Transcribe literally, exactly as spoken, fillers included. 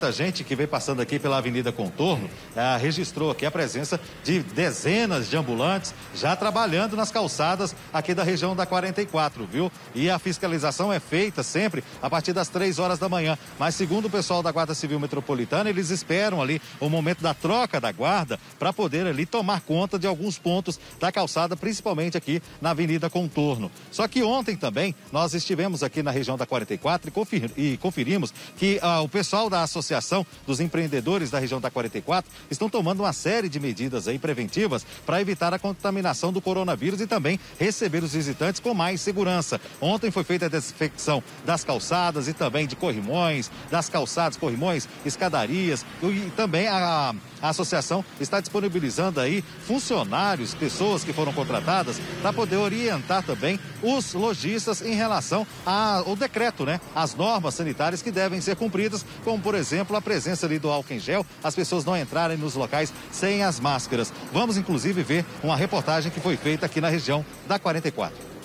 A gente que vem passando aqui pela Avenida Contorno ah, registrou aqui a presença de dezenas de ambulantes já trabalhando nas calçadas aqui da região da quarenta e quatro, viu? E a fiscalização é feita sempre a partir das três horas da manhã. Mas segundo o pessoal da Guarda Civil Metropolitana, eles esperam ali o momento da troca da guarda para poder ali tomar conta de alguns pontos da calçada, principalmente aqui na Avenida Contorno. Só que ontem também nós estivemos aqui na região da quarenta e quatro e, confer e conferimos que ah, o pessoal da Associação dos Empreendedores da região da quarenta e quatro estão tomando uma série de medidas aí preventivas para evitar a contaminação do coronavírus e também receber os visitantes com mais segurança. Ontem foi feita a desinfecção das calçadas e também de corrimões, das calçadas, corrimões, escadarias e também a, a associação está disponibilizando aí funcionários, pessoas que foram contratadas para poder orientar também os lojistas em relação ao decreto, né? As normas sanitárias que devem ser cumpridas, como por exemplo a presença ali do álcool em gel, as pessoas não entrarem nos locais sem as máscaras. Vamos inclusive ver uma reportagem que foi feita aqui na região da quarenta e quatro.